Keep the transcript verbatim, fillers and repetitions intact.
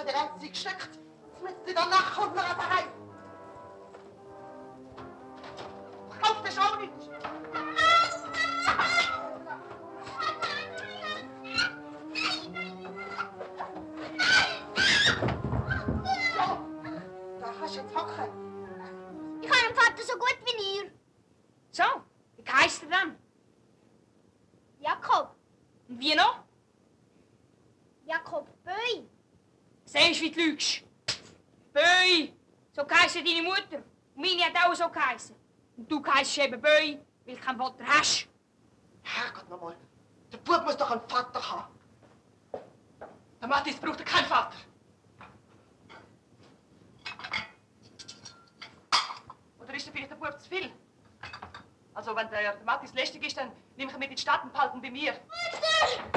der Grenze gesteckt. Mit in der Nacht kommt man daheim. Kauft das auch nicht. So, da hast du jetzt hocken. Ich habe einen Vater so gut wie ihr. So, wie heisst er dann? Jakob. Und wie noch? Jakob Böi. Siehst du, wie du lügst? Böi! So heisst deine Mutter. Und meine hat auch so geheißen. Und du heisst eben Böi, weil du keinen Vater hast. Herrgott nochmal, der Bub muss doch einen Vater haben. Der Matthias braucht ja keinen Vater. Oder ist dir vielleicht der Bub zu viel? Also, wenn der, der Matthias lästig ist, dann nimm ich ihn mit in die Stadt und behalte ihn bei mir. Mutter!